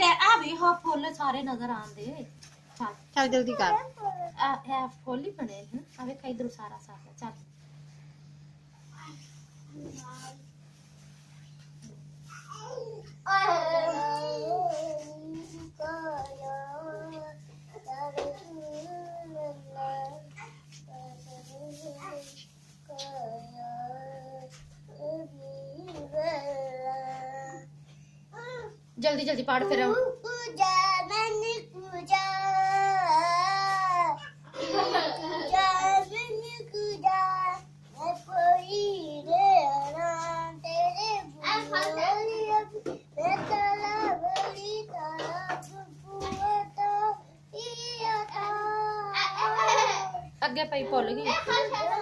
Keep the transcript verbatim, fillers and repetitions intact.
ले आ भी हो फुल सारे नजर आंदे चल चल जल्दी कर आ है फुल ही बने हैं अब एक इधर सारा साफ है चल जल्दी जल्दी पढ़ फिर अगे पई भुल गई